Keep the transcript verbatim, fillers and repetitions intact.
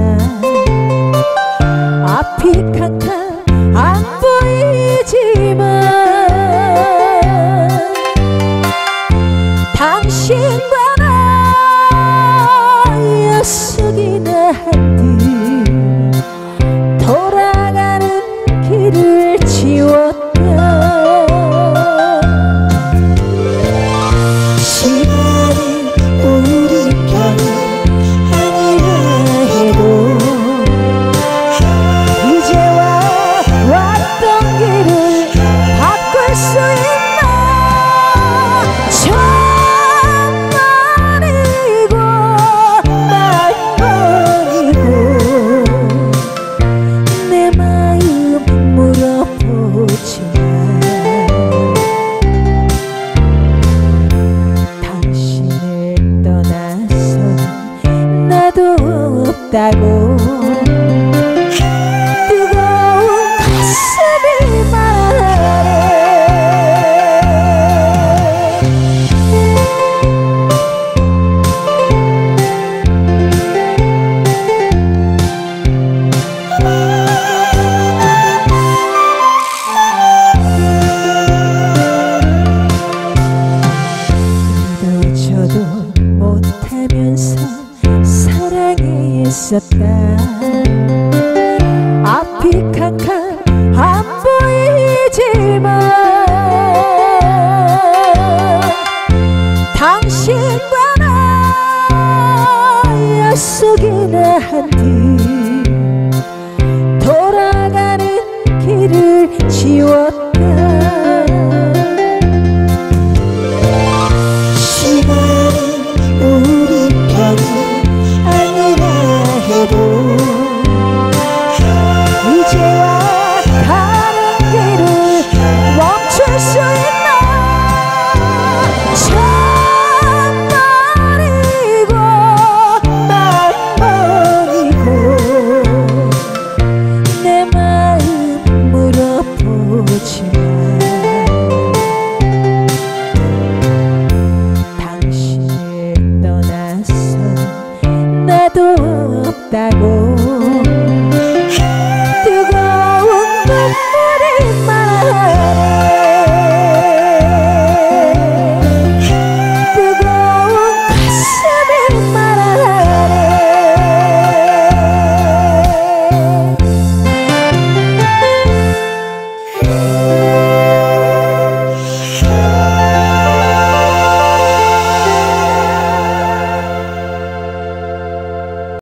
앞이 캄캄 안 보이지만 당신과 나 약속이나 한 듯 돌아가는 길을 지웠다. 시간이 우리 편 아니라 해도 이제와 왔던 길을 바꿀 수 있나. 천만이고 만번이고 내 마음 물어보지마. 당신을 떠나서 나도 없다고 뜨거운 가슴이 말해. 저도 못하면서 사랑했었다. 앞이 캄캄 안 보이지만 당신과 나 약속이나 한 듯 돌아가는 길을 지웠다. 우리 편이 아니라 해도